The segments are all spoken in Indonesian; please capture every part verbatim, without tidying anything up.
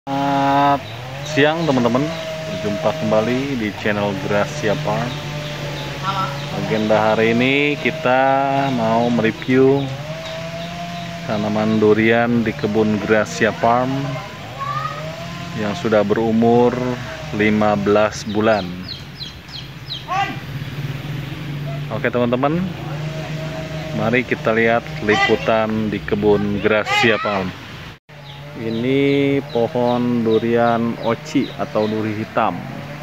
Selamat siang teman-teman, berjumpa kembali di channel Gracia Farm. Agenda hari ini kita mau mereview tanaman durian di kebun Gracia Farm yang sudah berumur lima belas bulan. Oke teman-teman, mari kita lihat liputan di kebun Gracia Farm. Ini pohon durian oci atau duri hitam.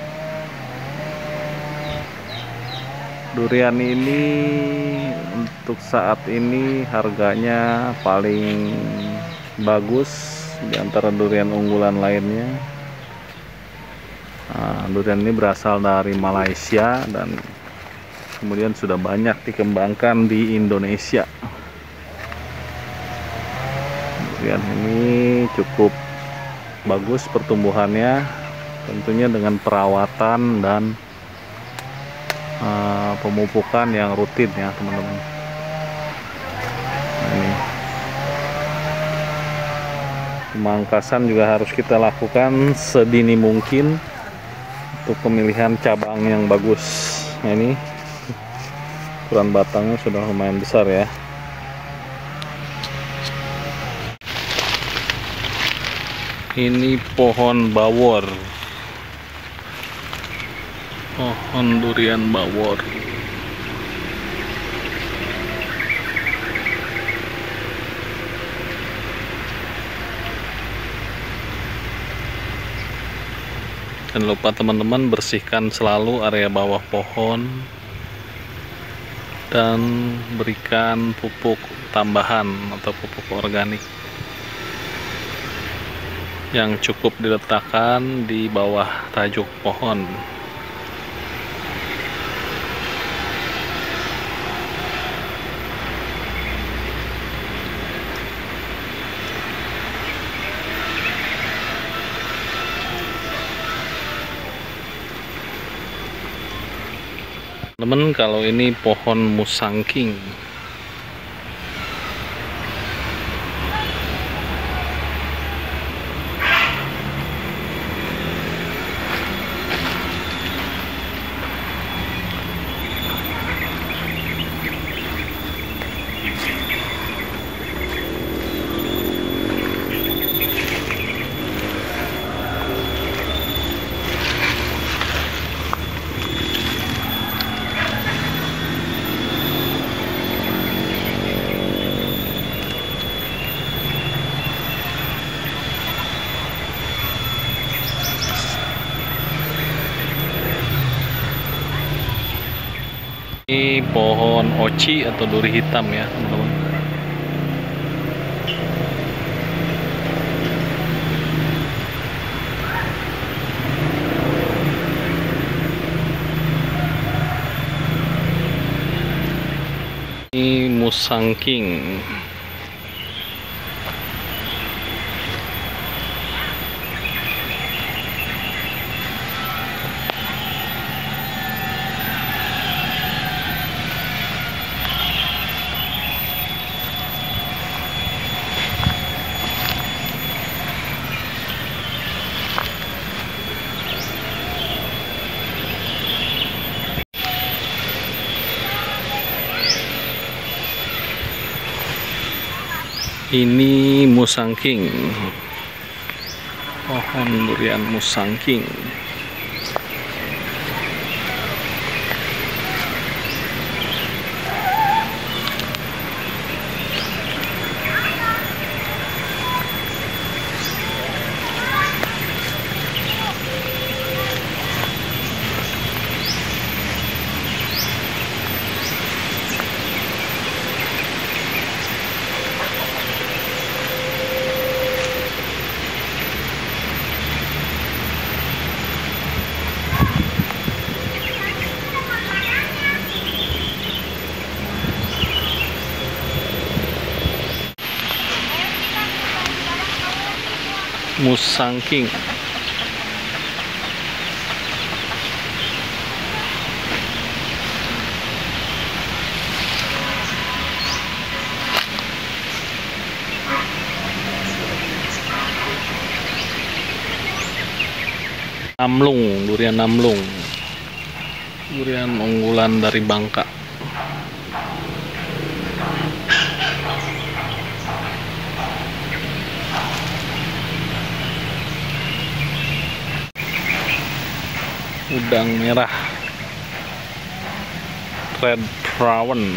Durian ini untuk saat ini harganya paling bagus di antara durian unggulan lainnya. Nah, durian ini berasal dari Malaysia dan kemudian sudah banyak dikembangkan di Indonesia. Durian ini cukup bagus pertumbuhannya, tentunya dengan perawatan dan uh, pemupukan yang rutin ya teman-teman. Nah, ini pemangkasan juga harus kita lakukan sedini mungkin untuk pemilihan cabang yang bagus. Nah, ini ukuran batangnya sudah lumayan besar ya. Ini pohon bawor, pohon durian bawor. Jangan lupa teman-teman bersihkan selalu area bawah pohon dan berikan pupuk tambahan atau pupuk organik yang cukup diletakkan di bawah tajuk pohon. Teman, kalau ini pohon musangking. Ini pohon oci atau duri hitam ya teman-teman. Ini musangking. Ini musangking, pohon durian musangking. Musangking. Namlung, durian Namlung, durian unggulan dari Bangka. Udang merah, red prawn.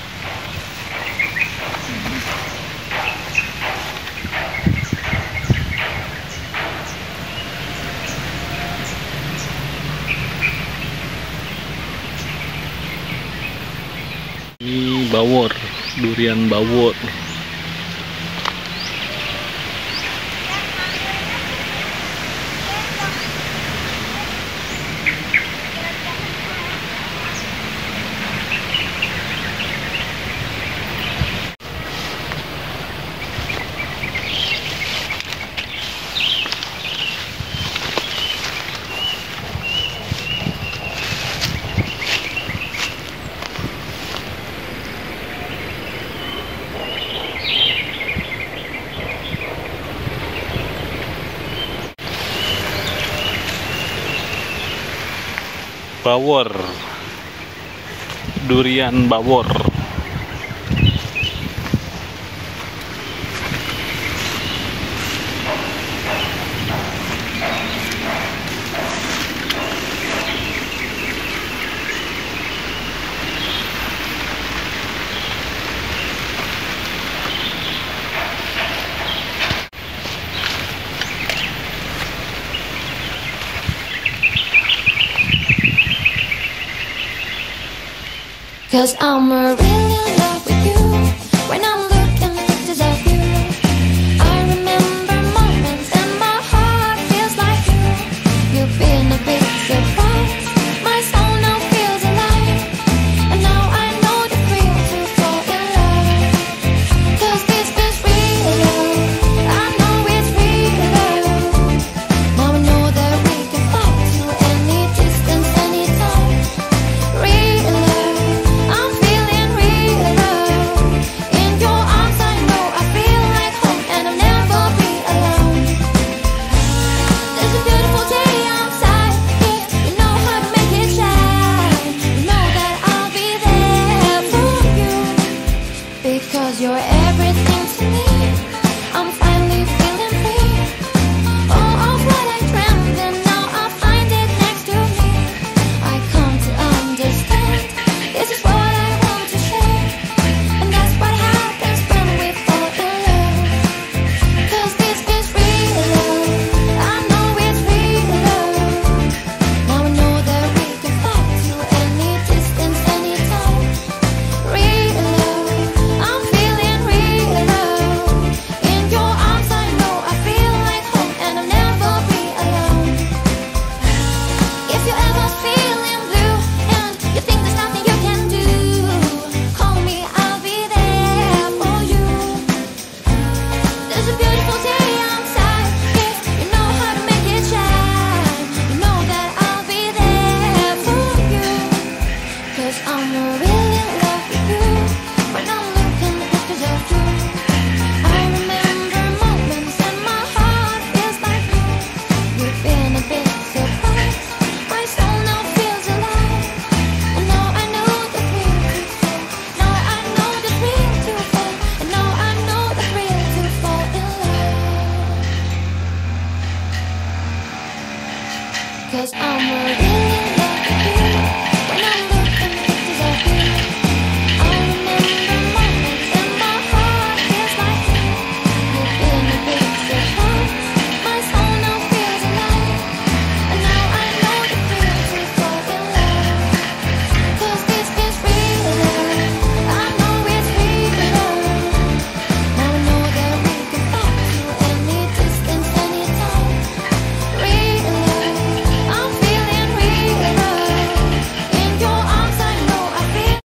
Ini bawor, durian bawor. Bawor, durian bawor. Cause I'm really in love with you. When I'm looking at pictures of you, I remember moments and my heart feels like you. You've been a big surprise. My soul now feels alive. And now I know the thrill to fall in love. Cause this is real love. I know it's real love. Now I know that we can fly to any distance, anytime. Real love. I'm feeling real love. In your arms I know I feel like home and I'll never be alone. There's a beautiful day outside here. You know how to make it shine. You know that I'll be there for you. Because you're everything to me. I'm finally feeling free. All of what I dreamed and now I find it next to me. I come to understand. This is what I want to share. And that's what happens when we fall in love. Cause this is real love. I know it's real love. Now I know that we can fly to any distance, anytime. Real love. I'm feeling real love. In your arms I know I feel like home and I'll never be alone. If you're ever feeling blue and you think there's nothing you can do, call me, I'll be there for you. There's a beautiful day outside here. You know how to make it shine. You know that I'll be there for you. Cause I'm really in love with you. When I'm looking at pictures of you, I remember moments and my heart feels like you. You've been a big surprise. My soul now feels alive. And now I know the thrill to fall. Now I know the thrill to fall. And now I know the thrill to fall in love. Cause I'm really